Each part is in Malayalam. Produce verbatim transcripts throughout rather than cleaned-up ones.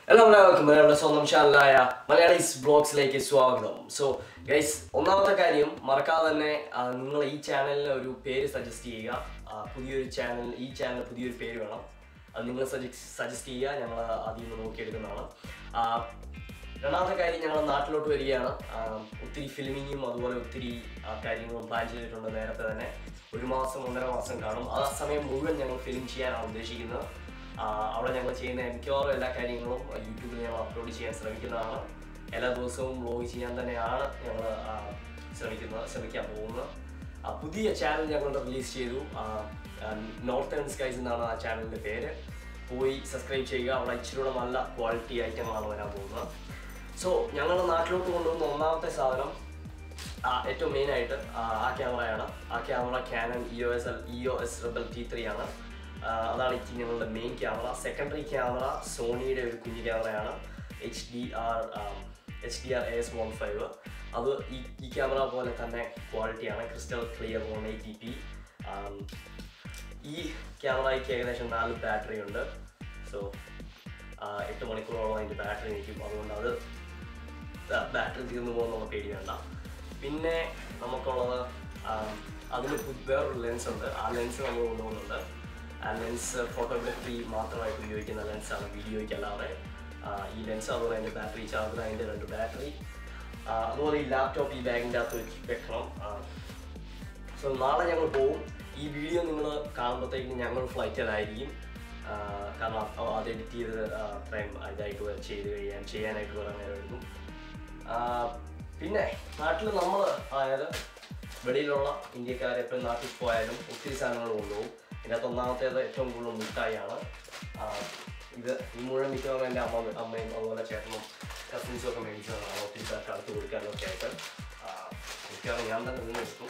Hello, welcome to my channel. Malayalis vlogs like Swagam. So, guys, ഒന്നാമത്തെ കാര്യം മറക്കാതെ തന്നെ നിങ്ങൾ ഈ ചാനലിൽ ഒരു പേര് സജസ്റ്റ് ചെയ്യുക. പുതിയൊരു ചാനൽ ഈ ചാനൽ പുതിയൊരു പേര് വേണം. അത് നിങ്ങൾ സജസ്റ്റ് ചെയ്യുക. ഞങ്ങൾ അതിൽ നിന്ന് നോക്കിയെടുക്കുന്നതാണ്. രണ്ടാമത്തെ കാര്യം ഞങ്ങൾ നാട്ടിലോട്ട് വരികയാണ്. ഒത്തിരി ഫിലിമിങ്ങും അതുപോലെ ഒത്തിരി കാര്യങ്ങളും പ്ലാൻ ചെയ്തിട്ടുണ്ട് നേരത്തെ തന്നെ. ഒരു മാസം ഒന്നര മാസം കാണും. ആ സമയം മുഴുവൻ ഞങ്ങൾ ഫിലിം ചെയ്യാനാണ് ഉദ്ദേശിക്കുന്നത്. അവിടെ ഞങ്ങൾ ചെയ്യുന്ന മിക്കവാറും എല്ലാ കാര്യങ്ങളും യൂട്യൂബിൽ ഞങ്ങൾ അപ്ലോഡ് ചെയ്യാൻ ശ്രമിക്കുന്നതാണ്. എല്ലാ ദിവസവും വ്ലോഗ് ചെയ്യാൻ തന്നെയാണ് ഞങ്ങൾ ശ്രമിക്കുന്നത് ശ്രമിക്കാൻ പോകുന്നത്. പുതിയ ചാനൽ ഞങ്ങൾ റിലീസ് ചെയ്തു. നോർത്തേൺ സ്കൈസ് എന്നാണ് ആ ചാനലിൻ്റെ പേര്. പോയി സബ്സ്ക്രൈബ് ചെയ്യുക. അവിടെ ഇച്ചിരിയുടെ നല്ല ക്വാളിറ്റി ഐറ്റങ്ങളാണ് വരാൻ പോകുന്നത്. സോ ഞങ്ങളുടെ നാട്ടിലോട്ട് കൊണ്ടുവന്ന ഒന്നാമത്തെ സാധനം ഏറ്റവും മെയിനായിട്ട് ആ ക്യാമറയാണ്. ആ camera Canon E O S L E O S Rebel T three ആണ്. അതാണ് ഈ ഞങ്ങളുടെ മെയിൻ ക്യാമറ. സെക്കൻഡറി ക്യാമറ സോണിയുടെ ഒരു കുഞ്ഞു ക്യാമറയാണ്, H D R H D R A S one five. അത് ഈ ഈ ക്യാമറ പോലെ തന്നെ ക്വാളിറ്റിയാണ്, crystal clear one eighty p. ഈ ക്യാമറയ്ക്ക് ഏകദേശം നാല് ബാറ്ററി ഉണ്ട്. സോ എട്ട് മണിക്കൂറോളം അതിൻ്റെ ബാറ്ററി നിൽക്കും. അതുകൊണ്ട് അത് ബാറ്ററി തീർന്നു പോകുന്നുള്ള പേടി വേണ്ട. പിന്നെ നമുക്കുള്ളത് അതിന് വേറൊരു ലെൻസ് ഉണ്ട്. ആ ലെൻസ് നമ്മൾ കൊണ്ടുപോകുന്നുണ്ട്. ആ ലെൻസ് ഫോട്ടോഗ്രാഫി മാത്രമായിട്ട് ഉപയോഗിക്കുന്ന ലെൻസാണ്, വീഡിയോയ്ക്ക് അല്ലാതെ. ഈ ലെൻസ് അതുപോലെ അതിൻ്റെ ബാറ്ററി ചാർജർ, അതിൻ്റെ രണ്ട് ബാറ്ററി, അതുപോലെ ഈ ലാപ്ടോപ്പ് ഈ ബാഗിൻ്റെ അകത്ത് വെച്ച് വെക്കണം. സോ നാളെ ഞങ്ങൾ പോകും. ഈ വീഡിയോ നിങ്ങൾ കാണുമ്പോഴത്തേക്കും ഞങ്ങൾ ഫ്ലൈറ്റിലായിരിക്കും. കാരണം അത് എഡിറ്റ് ചെയ്ത് അത്രയും ഇതായിട്ട് ചെയ്ത് കഴിയാൻ ചെയ്യാനായിട്ട് കുറേ നേരം എടുക്കും. പിന്നെ നാട്ടിൽ നമ്മൾ അതായത് വെളിയിലുള്ള ഇന്ത്യക്കാരെപ്പോഴും നാട്ടിൽ പോയാലും ഒത്തിരി സാധനങ്ങൾ കൊണ്ടുപോകും. ഇതിനകത്ത് ഒന്നാമത്തേത് ഏറ്റവും കൂടുതൽ മിഠായിയാണ്. ഇത് ഈ മുഴുവൻ മിക്കവാറും എൻ്റെ അമ്മ അമ്മയും അതുപോലെ ചേട്ടനും കസിൻസും ഒക്കെ മേടിച്ചതാണ്. ഒത്തിരി പേർക്ക് അടുത്ത് കൊടുക്കാനും ഒക്കെ ആയിട്ട് മിക്കവാറും ഞാൻ തന്നെ നിന്ന് എടുക്കും.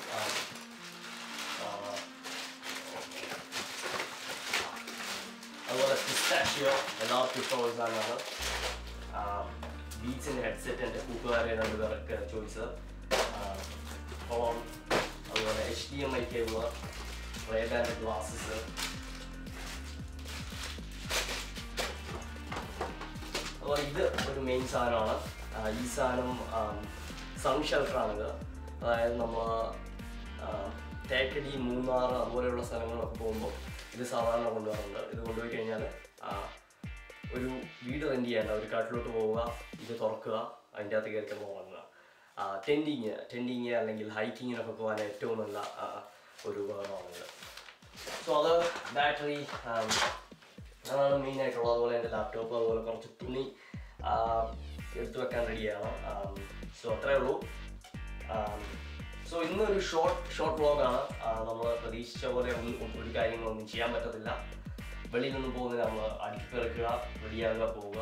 അതുപോലെ പിസ്റ്റാച്ചിയോ എല്ലാവർക്കും ഇഷ്ടമുള്ള സാധനമാണ്. ബീച്ചിൻ്റെ ഹെഡ്സെറ്റ് എൻ്റെ കൂട്ടുകാരെ രണ്ട് പേർക്ക് ചോദിച്ചത്. ഫോൺ, അതുപോലെ H D M I cable, റേബാൻ്റെ ഗ്ലാസസ്, അതുപോലെ ഇത് ഒരു മെയിൻ സാധനമാണ്. ഈ സാധനം സൺ ഷെൽട്ടറാണിത്. അതായത് നമ്മൾ തേക്കടി, മൂന്നാർ അതുപോലെയുള്ള സ്ഥലങ്ങളിലൊക്കെ പോകുമ്പോൾ ഇത് സാധാരണ കൊണ്ടുപോകാറുണ്ട്. ഇത് കൊണ്ടുപോയി കഴിഞ്ഞാൽ ഒരു വീട് റെൻ്റ് ചെയ്യേണ്ട, ഒരു കാട്ടിലോട്ട് പോവുക, ഇത് തുറക്കുക, അതിൻ്റെ അകത്ത് കയറി പോകുക. ടെൻറ്റിങ് ടെൻറ്റിങ് അല്ലെങ്കിൽ ഹൈക്കിങ്ങിനൊക്കെ പോകാൻ ഏറ്റവും നല്ല ഒരു ഉപകരണമാണിത്. സോ അത് ബാറ്ററി അതാണ് മെയിനായിട്ടുള്ളത്. അതുപോലെ എൻ്റെ ലാപ്ടോപ്പ്, അതുപോലെ കുറച്ച് തുണി എടുത്തു വെക്കാൻ റെഡിയാണ്. സോ അത്രയേ ഉള്ളൂ. സോ ഇന്നൊരു ഷോർട്ട് ഷോർട്ട് വ്ളോഗാണ്. നമ്മൾ പ്രതീക്ഷിച്ച പോലെ ഒന്നും ഒരു കാര്യങ്ങളൊന്നും ചെയ്യാൻ പറ്റത്തില്ല. വെളിയിൽ നിന്ന് പോകുന്നത് നമ്മൾ അടുക്കിപ്പെറുക്കുക, റെഡിയാകുക, പോവുക.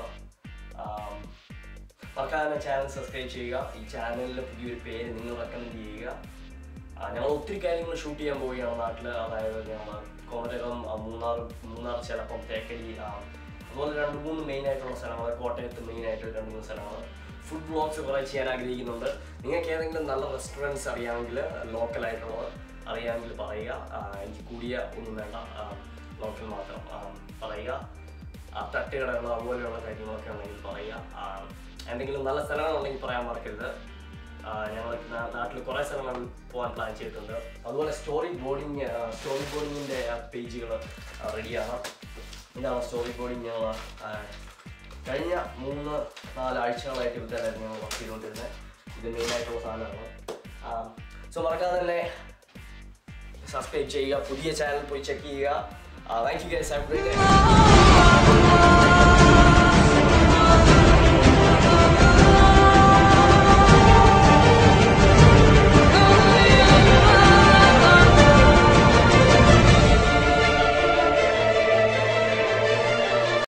മറക്കാതെ ചാനൽ സബ്സ്ക്രൈബ് ചെയ്യുക. ഈ ചാനലിൽ പുതിയൊരു പേര് നിങ്ങൾ റെക്കമെൻഡ് ചെയ്യുക. ഞങ്ങൾ ഒത്തിരി കാര്യങ്ങൾ ഷൂട്ട് ചെയ്യാൻ പോവുകയാണ് നാട്ടിൽ. അതായത് ഞങ്ങൾ കോട്ടയം, മൂന്നാർ മൂന്നാർ ചിലപ്പം തേക്കടി, അതുപോലെ രണ്ട് മൂന്ന് മെയിനായിട്ടുള്ള സ്ഥലങ്ങൾ, കോട്ടയത്ത് മെയിനായിട്ട് രണ്ട് മൂന്ന് സ്ഥലങ്ങൾ. ഫുഡ് വ്ളോഗ്സ് കുറേ ചെയ്യാൻ ആഗ്രഹിക്കുന്നുണ്ട്. നിങ്ങൾക്ക് ഏതെങ്കിലും നല്ല റെസ്റ്റോറൻറ്റ്സ് അറിയാമെങ്കിൽ, ലോക്കലായിട്ടുള്ളത് അറിയാമെങ്കിൽ പറയുക. എനിക്ക് കൂടിയ ഒന്നും വേണ്ട, ലോക്കൽ മാത്രം പറയുക. തട്ടുകടകൾ അതുപോലെയുള്ള കാര്യങ്ങളൊക്കെ ഉണ്ടെങ്കിൽ പറയുക. എന്തെങ്കിലും നല്ല സ്ഥലങ്ങളുണ്ടെങ്കിൽ പറയാൻ മറക്കരുത്. ഞങ്ങൾ നാട്ടിൽ കുറേ സ്ഥലങ്ങൾ പോകാൻ പ്ലാൻ ചെയ്തിട്ടുണ്ട്. അതുപോലെ സ്റ്റോറി ബോർഡിങ് സ്റ്റോറി ബോർഡിങ്ങിൻ്റെ പേജുകൾ റെഡിയാണ്. ഇതാണ് സ്റ്റോറി ബോർഡിങ്. ഞങ്ങൾ കഴിഞ്ഞ മൂന്ന് നാലാഴ്ചകളായിട്ട് ഇവിടുത്തെ ഞങ്ങൾ വർക്ക് ചെയ്തുകൊണ്ടിരുന്നത്. ഇത് മെയിനായിട്ടുള്ള സാധനമാണ്. സോ മറക്കാതെ തന്നെ സബ്സ്ക്രൈബ് ചെയ്യുക, പുതിയ ചാനൽ പോയി ചെക്ക് ചെയ്യുക. Thank you guys. Have a great day.